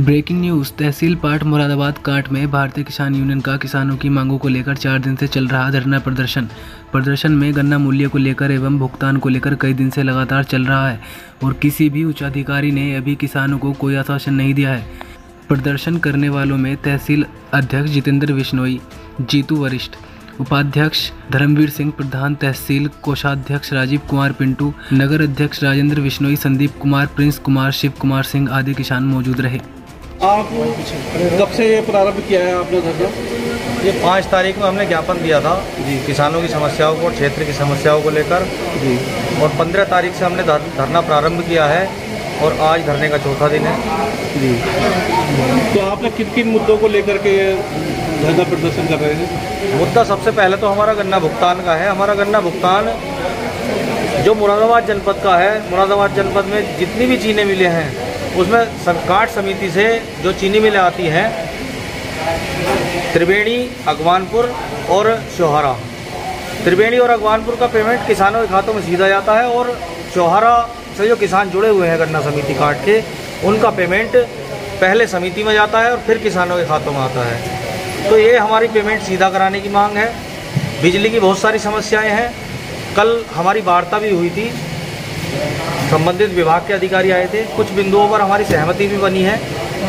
Breaking news. तहसील पाठ मुरादाबाद काट में भारतीय किसान यूनियन का किसानों की मांगों को लेकर 4 दिन से चल रहा धरना प्रदर्शन में गन्ना मूल्य को लेकर एवं भुगतान को लेकर कई दिन से लगातार चल रहा है और किसी भी उच्चाधिकारी ने अभी किसानों को कोई आश्वासन नहीं दिया है। प्रदर्शन करने वालों में तहसील अध्यक्ष जितेंद्र बिश्नोई, जीतू वरिष्ठ, उपाध्यक्ष धर्मवीर सिंह, प्रधान तहसील कोषाध्यक्ष राजीव कुमार पिंटू, नगर अध्यक्ष राजेंद्र बिश्नोई, संदीप कुमार, प्रिंस कुमार, शिव कुमार सिंह आदि किसान मौजूद रहे। आप कब से ये प्रारंभ किया है आपने धरना? ये 5 तारीख को हमने ज्ञापन दिया था किसानों की समस्याओं को, क्षेत्र की समस्याओं को लेकर जी, और 15 तारीख से हमने धरना प्रारंभ किया है और आज धरने का चौथा दिन है जी। तो आपने किन किन मुद्दों को लेकर के धरना प्रदर्शन कर रहे हैं? मुद्दा सबसे पहले तो हमारा गन्ना भुगतान का है। हमारा गन्ना भुगतान जो मुरादाबाद जनपद का है, मुरादाबाद जनपद में जितनी भी चीनी मिलें हैं उसमें काट समिति से जो चीनी मिलें आती हैं त्रिवेणी, अगवानपुर और चौहारा। त्रिवेणी और अगवानपुर का पेमेंट किसानों के खातों में सीधा जाता है और चौहारा से जो किसान जुड़े हुए हैं गन्ना समिति काट के, उनका पेमेंट पहले समिति में जाता है और फिर किसानों के खातों में आता है। तो ये हमारी पेमेंट सीधा कराने की मांग है। बिजली की बहुत सारी समस्याएं हैं। कल हमारी वार्ता भी हुई थी, संबंधित विभाग के अधिकारी आए थे, कुछ बिंदुओं पर हमारी सहमति भी बनी है,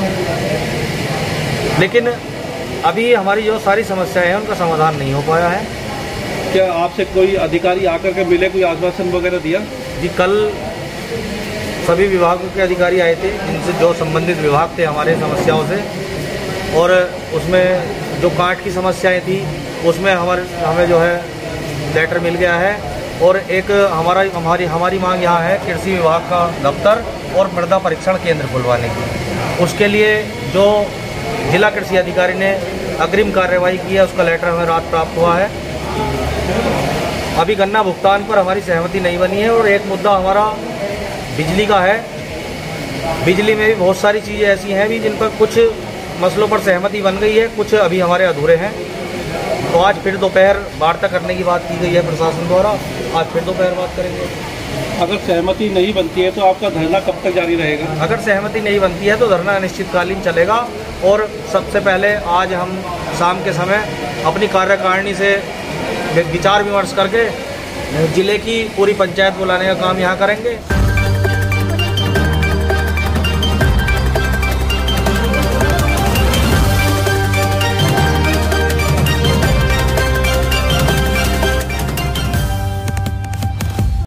लेकिन अभी हमारी जो सारी समस्याएं हैं उनका समाधान नहीं हो पाया है। क्या आपसे कोई अधिकारी आकर के मिले, कोई आश्वासन वगैरह दिया? जी, कल सभी विभागों के अधिकारी आए थे, इनसे जो संबंधित विभाग थे हमारे समस्याओं से, और उसमें जो काट की समस्याएं थी उसमें हमें जो है लेटर मिल गया है। और एक हमारी मांग यहाँ है कृषि विभाग का दफ्तर और मृदा परीक्षण केंद्र खुलवाने की। उसके लिए जो जिला कृषि अधिकारी ने अग्रिम कार्यवाही की है उसका लेटर हमें रात प्राप्त हुआ है। अभी गन्ना भुगतान पर हमारी सहमति नहीं बनी है। और एक मुद्दा हमारा बिजली का है। बिजली में भी बहुत सारी चीज़ें ऐसी हैं भी जिन पर कुछ मसलों पर सहमति बन गई है, कुछ अभी हमारे अधूरे हैं। तो आज फिर दोपहर वार्ता करने की बात की गई है प्रशासन द्वारा, आज फिर दोपहर बात करेंगे। अगर सहमति नहीं बनती है तो आपका धरना कब तक जारी रहेगा? अगर सहमति नहीं बनती है तो धरना अनिश्चितकालीन चलेगा। और सबसे पहले आज हम शाम के समय अपनी कार्यकारिणी से विचार विमर्श करके जिले की पूरी पंचायत बुलाने का काम यहाँ करेंगे।